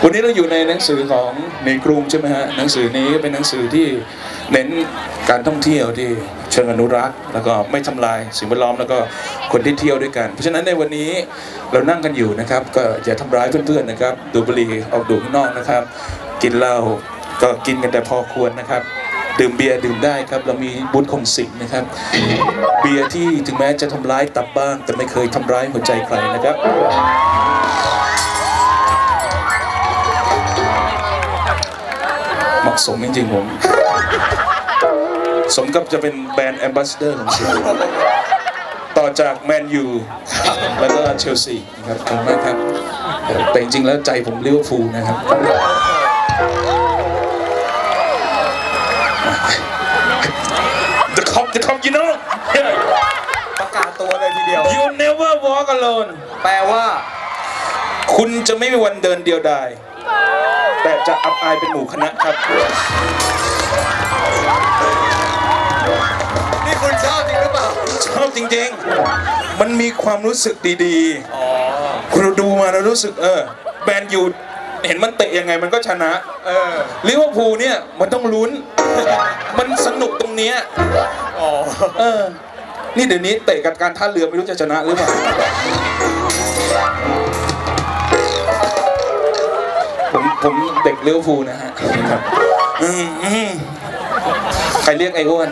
วันนี้เราอยู่ในหนังสือของในกรุงใช่ไหมฮะหนังสือนี้เป็นหนังสือที่เน้นการท่องเที่ยวที่เชิงอนุรักษ์แล้วก็ไม่ทำลายสิ่งแวดล้อมแล้วก็คนที่เที่ยวด้วยกันเพราะฉะนั้นในวันนี้เรานั่งกันอยู่นะครับก็อย่าทำร้ายเพื่อนๆนะครับดูบุหรี่ออกดูข้างนอกนะครับกินเหล้าก็กินกันแต่พอควรนะครับดื่มเบียร์ดื่มได้ครับเรามีบุญคงสิงนะครับเบียร์ที่ถึงแม้จะทำร้ายตับบ้างแต่ไม่เคยทำร้ายหัวใจใครนะครับเหมาะสมจริงๆผมสมกับจะเป็นแบรนด์แอมบาสเดอร์ของศิลป์ต่อจากแมนยูแล้วก็เชลซีนะครับขอบคุณมากครับแต่จริงๆแล้วใจผมลิเวอร์พูลนะครับThe cop you know ประกาศตัวเลยทีเดียว You never walk alone แปลว่าคุณจะไม่มีวันเดินเดียวดายแต่จะอับอายเป็นหมู่คณะครับนี่คุณชอบจริงหรือเปล่าชอบจริงๆมันมีความรู้สึกดีๆคุณดูมาแล้วรู้สึกแมนยูเห็นมันเตะยังไงมันก็ชนะลิเวอร์พูลเนี่ยมันต้องลุ้นมันสนุกตรงเนี้ยนี่เดี๋ยวนี้เตะกับการท่าเรือไม่รู้จะชนะหรือเปล่าผมเด็กลิเวอร์พูลนะฮะใครเรียกไอ้อ้วน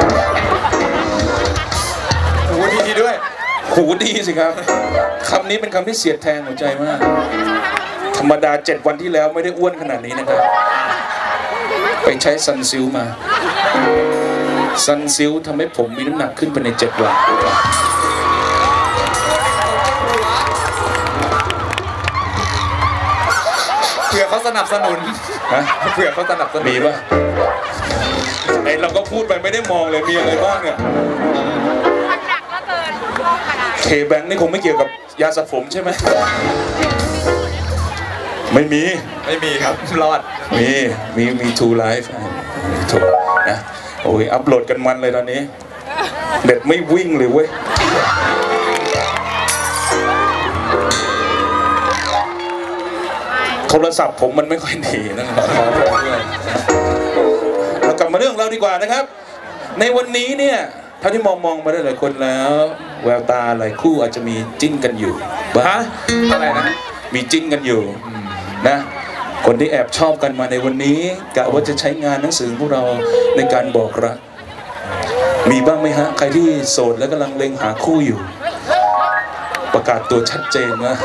หูดีด้วยหูดีสิครับคำนี้เป็นคำที่เสียดแทงหัวใจมากธรรมดา7 วันที่แล้วไม่ได้อ้วนขนาดนี้นะครับไปใช้ซันซิลมาซันซิลทำให้ผมมีน้ำหนักขึ้นไปใน7 วันเผื่อเขาสนับสนุนเผื่อเขาสนับสนุนมีป่ะไอเราก็พูดไปไม่ได้มองเลยมีอะไรบ้างเนี่ยเคแบงค์นี่คงไม่เกี่ยวกับยาสระผมใช่ไหมไม่มีครับรอดมีTrue Lifeถูกนะโอ้ยอัพโหลดกันมันเลยตอนนี้เด็ดไม่วิ่งเลยเว้ยโทรศัพท์ผมมันไม่ค่อยดีนะขอโทษด้วยเรากลับมาเรื่องเราดีกว่านะครับในวันนี้เนี่ยเท่าที่มองมาได้หลายคนแล้วแววตาหลายคู่อาจจะมีจิ้นกันอยู่บ้าอะไรนะมีจิ้นกันอยู่นะคนที่แอบชอบกันมาในวันนี้กะว่าจะใช้งานหนังสือพวกเราในการบอกรักมีบ้างไหมฮะใครที่โสดและกำลังเล็งหาคู่อยู่ประกาศตัวชัดเจนว่า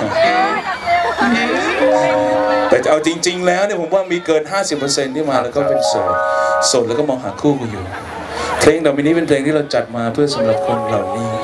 แต่เอาจริงๆแล้วเนี่ยผมว่ามีเกิน 50% ที่มาแล้วก็เป็นโสดแล้วก็มองหาคู่อยู่เพลงต่อไปนี้เป็นเพลงที่เราจัดมาเพื่อสำหรับคนเหล่านี้